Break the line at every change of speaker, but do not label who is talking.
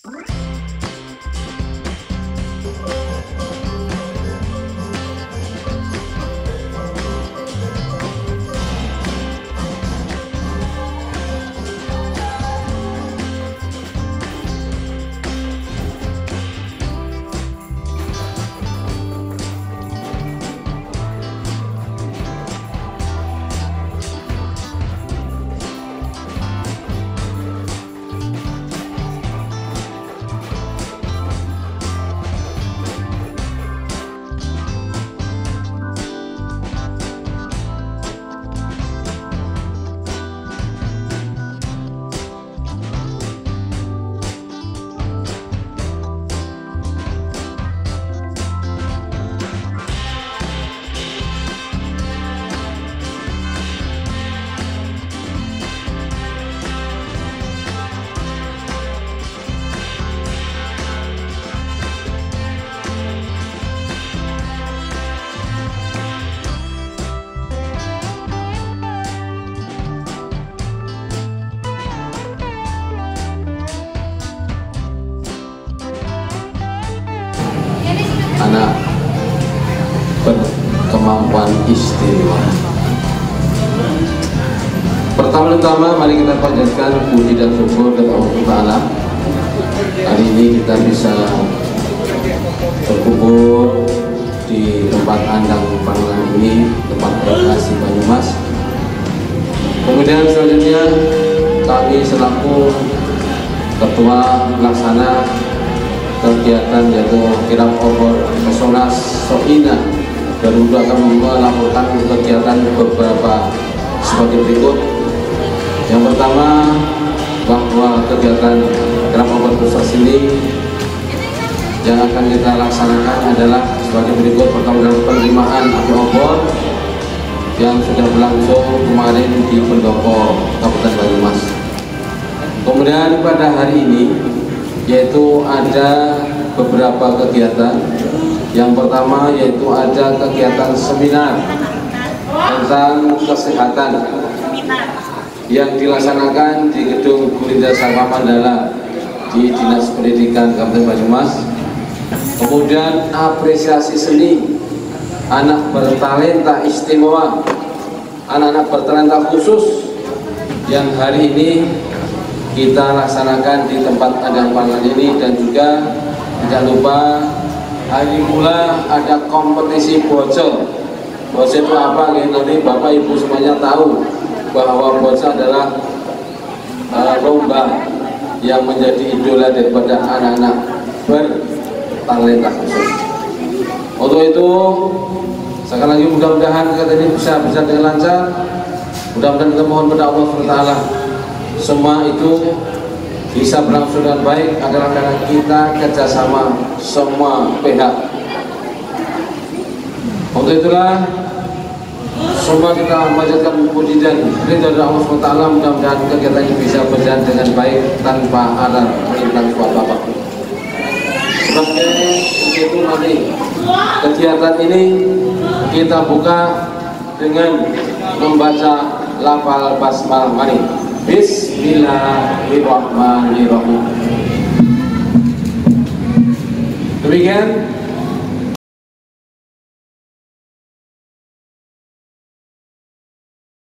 Anak berkemampuan istimewa. Pertama-tama mari kita panjatkan puji dan syukur kepada Allah Ta'ala. Hari ini kita bisa berkumpul di tempat Andang Pangeran ini, tempat rekreasi Banyumas. Kemudian selanjutnya kami selaku Ketua Pelaksana kegiatan yaitu kirap obor Pesona Soina baru akan melaporkan kegiatan beberapa sebagai berikut. Yang pertama, bahwa kegiatan kirap obor Pesona ini yang akan kita laksanakan adalah sebagai berikut. Pertama adalah penerimaan api obor yang sudah berlangsung kemarin di Pendopo Kabupaten Banyumas. Kemudian pada hari ini yaitu ada beberapa kegiatan. Yang pertama yaitu ada kegiatan seminar tentang kesehatan yang dilaksanakan di Gedung Gurinda Sarma Mandala di Dinas Pendidikan Kabupaten Banyumas. Kemudian apresiasi seni anak bertalenta istimewa, anak-anak bertalenta khusus yang hari ini kita laksanakan di tempat Andang Pangeran ini. Dan juga tidak lupa hari mula ada kompetisi bocor. Bocor itu apa? Nanti Bapak Ibu semuanya tahu bahwa bocor adalah lomba yang menjadi idola daripada anak-anak bertalenta khusus. Untuk itu sekali lagi mudah-mudahan kegiatan ini bisa berjalan dengan lancar. Mudah-mudahan kita mohon pada Allah SWT semua itu bisa berlangsung dengan baik agar kita kerjasama semua pihak. Untuk itulah semua kita memanjatkan puji dan ridha dari Allah SWT. Mudah-mudahan kegiatan ini bisa berjalan dengan baik tanpa ada perintah suatu apapun. Sebagai itu nanti kegiatan ini kita buka dengan membaca lafal basmalah. Mari. Bismillahirrahmanirrahim. Demikian